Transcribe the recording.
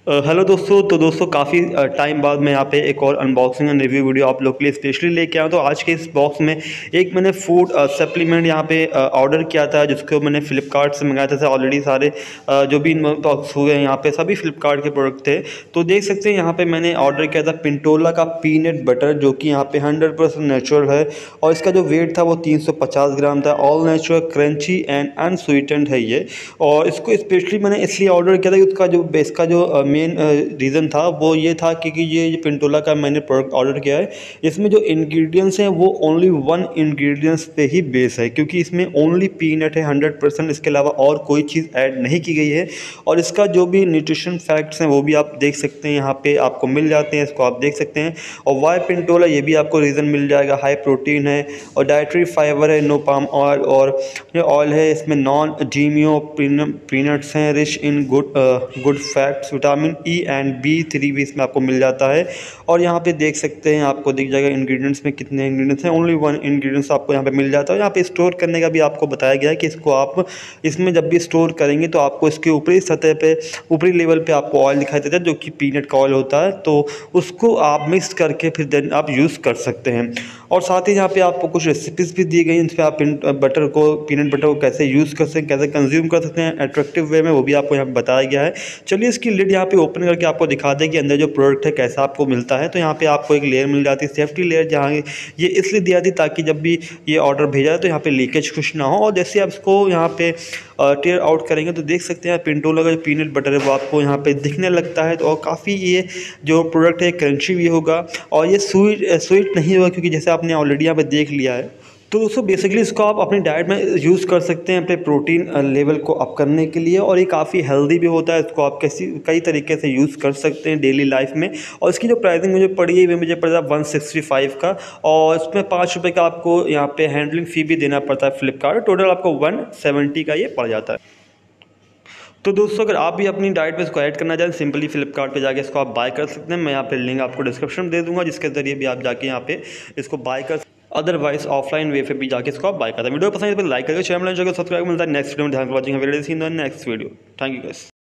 Hello दोस्तों। तो दोस्तों काफ़ी टाइम बाद मैं यहाँ पे एक और अनबॉक्सिंग एंड रिव्यू वीडियो आप लोग के लिए स्पेशली लेके आया हूँ। तो आज के इस बॉक्स में एक मैंने फूड सप्लीमेंट यहाँ पे ऑर्डर किया था, जिसको मैंने फ्लिपकार्ट से मंगाया था। ऑलरेडी सारे जो भी बॉक्स हुए हैं यहाँ पे सभी फ्लिपकार्ट के प्रोडक्ट थे। तो देख सकते हैं यहाँ पे मैंने ऑर्डर किया था पिंटोला का पीनट बटर, जो कि यहाँ पे 100% नेचुरल है और इसका जो वेट था वो 350 ग्राम था। All natural, crunchy and unsweetened है ये। और इसको स्पेशली मैंने इसलिए ऑर्डर किया था कि उसका जो बेस का जो मेन रीज़न था वो ये था क्योंकि ये पिंटोला का मैंने प्रोडक्ट ऑर्डर किया है, इसमें जो इंग्रेडिएंट्स हैं वो ओनली वन इंग्रेडिएंट्स पे ही बेस है, क्योंकि इसमें ओनली पीनट है 100%। इसके अलावा और कोई चीज़ ऐड नहीं की गई है। और इसका जो भी न्यूट्रिशन फैक्ट्स हैं वो भी आप देख सकते हैं, यहाँ पे आपको मिल जाते हैं, इसको आप देख सकते हैं। और वाई पिंटोला ये भी आपको रीज़न मिल जाएगा, हाई प्रोटीन है और डाइटरी फाइबर है, नो पाम ऑयल और ये ऑयल है, इसमें नॉन जीएमओ पीनट्स हैं, rich in good fats, vitamin E and B3 भी इसमें आपको मिल जाता है। और यहाँ पे देख सकते हैं, आपको दिख जाएगा इंग्रेडिएंट्स में कितने इंग्रेडिएंट्स हैं। ओनली वन इंग्रेडिएंट्स आपको यहाँ पे मिल जाता है। यहाँ पे स्टोर करने का भी आपको बताया गया है कि इसको आप इसमें जब भी स्टोर करेंगे तो आपको इसके ऊपरी सतह पे, ऊपरी लेवल पे आपको ऑयल दिखाई देता है, जो कि पीनट का ऑयल होता है। तो उसको आप मिक्स करके फिर देन आप यूज़ कर सकते हैं। और साथ ही यहाँ पे आपको कुछ रेसिपीज़ भी दी गई हैं, जिसमें आप पीनट बटर को कैसे यूज़ कर सकते हैं, कैसे कंज्यूम कर सकते हैं अट्रैक्टिव वे में, वो भी आपको यहाँ पे बताया गया है। चलिए इसकी लिड यहाँ पे ओपन करके आपको दिखा दें कि अंदर जो प्रोडक्ट है कैसा आपको मिलता है। तो यहाँ पे आपको एक लेयर मिल जाती है, सेफ्टी लेयर, जहाँ ये इसलिए दिया थी ताकि जब भी ये ऑर्डर भेजा जाए तो यहाँ पे लीकेज कुछ ना हो। और जैसे आप इसको यहाँ पे टेयर आउट करेंगे तो देख सकते हैं पिंटोला का जो पीनट बटर है वो आपको यहाँ पे दिखने लगता है। तो और काफ़ी ये जो प्रोडक्ट है क्रंची भी होगा और ये स्वीट नहीं होगा, क्योंकि जैसे आपने ऑलरेडी यहाँ पे देख लिया है। तो दोस्तों बेसिकली इसको आप अपनी डाइट में यूज़ कर सकते हैं अपने प्रोटीन लेवल को अप करने के लिए, और ये काफ़ी हेल्दी भी होता है। इसको आप कई तरीके से यूज़ कर सकते हैं डेली लाइफ में। और इसकी जो प्राइसिंग मुझे पड़ी है वो मुझे पड़ा 165 का, और इसमें ₹5 का आपको यहाँ पे हैंडलिंग फ़ी भी देना पड़ता है फ्लिपकार्ट। टोटल आपको 170 का ये पड़ जाता है। तो दोस्तों अगर आप भी अपनी डाइट में इसको ऐड करना चाहें, सिंपली फ्लिपकार्ट पे जाके इसको आप बाय कर सकते हैं। मैं यहाँ पे लिंक आपको डिस्क्रिप्शन में दे दूँगा, जिसके ज़रिए भी आप जाके यहाँ पे इसको बाय कर, अदरवाइज ऑफलाइन वे पे भी जाके इसको आप बाय करते हैं। वीडियो पसंद है तो लाइक करके चैनल सब्सक्राइब। मिलता है नेक्स्ट वीडियो में। ध्यान watching next video. Thank you guys.